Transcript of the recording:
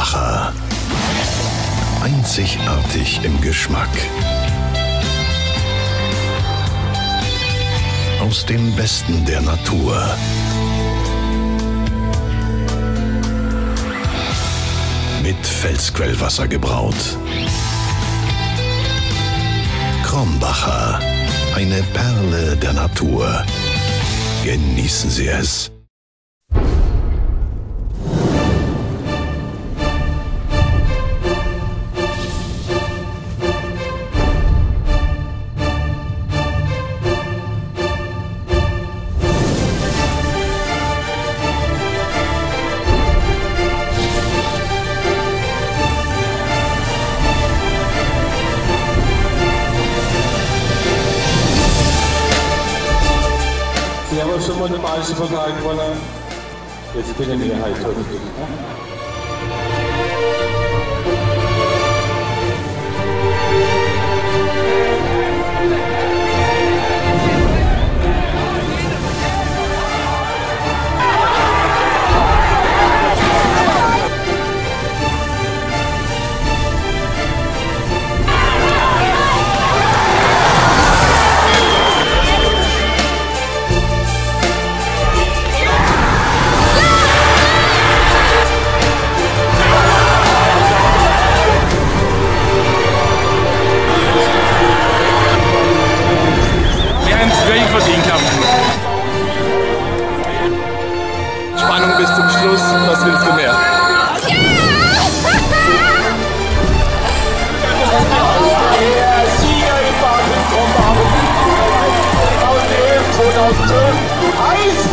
Krombacher. Einzigartig im Geschmack. Aus dem Besten der Natur. Mit Felsquellwasser gebraut. Krombacher, eine Perle der Natur. Genießen Sie es. Sie haben schon mal den Meisterpokal gewonnen. Jetzt können wir halt heute. Verdient haben. Spannung bis zum Schluss, was willst du mehr? Der Sieger im Baden-Krombacher 2012 heißt